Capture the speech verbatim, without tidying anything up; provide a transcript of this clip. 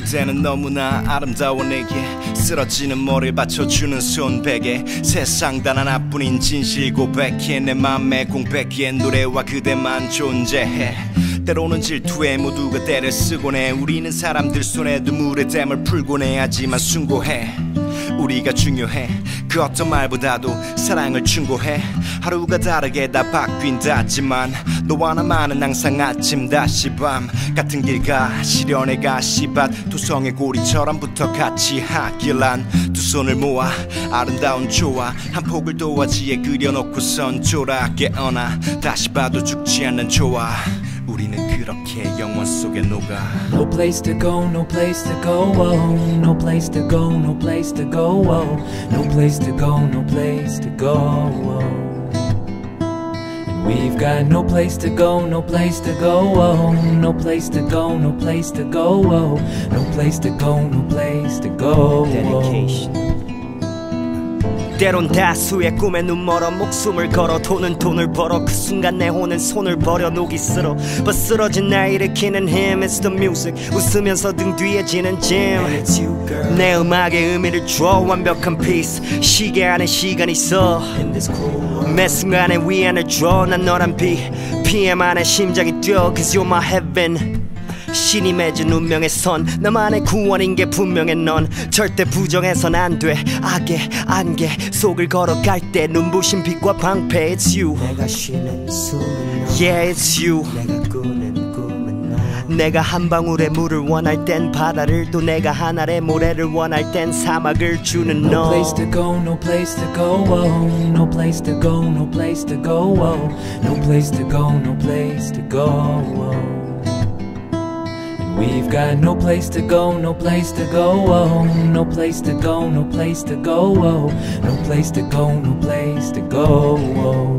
그대는 너무나 아름다워 내게 쓰러지는 머리를 받쳐주는 손베개 세상 단 하나뿐인 진실 고백해 내 맘의 공백기에 노래와 그대만 존재해 때로는 질투에 모두가 때를 쓰곤 해 우리는 사람들 손에 눈물의 댐을 풀곤 해 하지만 숭고해 우리가 중요해 그 어떤 말보다도 사랑을 충고해 하루가 다르게 다 바뀐다지만 너와 나만은 항상 아침 다시 밤 같은 길가 시련의 가시밭 두성의 고리처럼 붙어 같이 하길란 두 손을 모아 아름다운 조화 한 폭을 도화지에 그려놓고선 졸아 깨어나 다시 봐도 죽지 않는 조화 우리는 그렇게 영원 속에 녹아 No place to go, no place to go, oh. No place to go, no place to go, oh. No place to go, no place to go, oh. And we've got no place to go, no place to go, oh. No place to go, no place to go, oh. No place to go, no place to go, oh. Dedication. 때론 다수의 꿈에 눈 멀어 목숨을 걸어 돈은 돈을 벌어 그 순간 내 혼은 손을 버려 녹이 쓸어 But 쓰러진 날 일으키는 힘 It's the music 웃으면서 등 뒤에 지는 짐 내 음악에 의미를 줘 완벽한 piece 시계 안에 시간이 써 매 순간에 위안을 줘 난 너란 비 피엠 안에 심장이 뛰어 Cause you're my heaven 신이 맺은 운명의 선 나만의 구원인 게 분명해 넌 절대 부정해선 안 돼 악의 안개 속을 걸어갈 때 눈부신 빛과 방패 It's you 내가 쉬는 숨은 너 Yeah it's you 내가 꾸는 꿈은 너 내가 한 방울의 물을 원할 땐 바다를 또 내가 한 알의 모래를 원할 땐 사막을 주는 너 No place to go, no place to go, oh. No place to go, no place to go, oh. No place to go, no place to go, oh. We've got no place to go, no place to go, oh. No place to go, no place to go, oh. No place to go, no place to go, oh.